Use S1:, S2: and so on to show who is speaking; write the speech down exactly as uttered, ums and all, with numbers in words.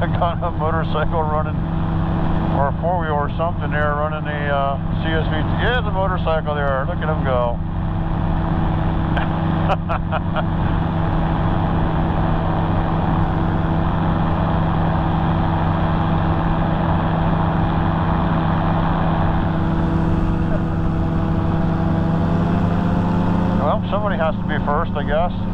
S1: got a motorcycle running, or a four-wheel or something there, running the uh, C S V T. Yeah, the motorcycle there. Look at him go. Well, somebody has to be first, I guess.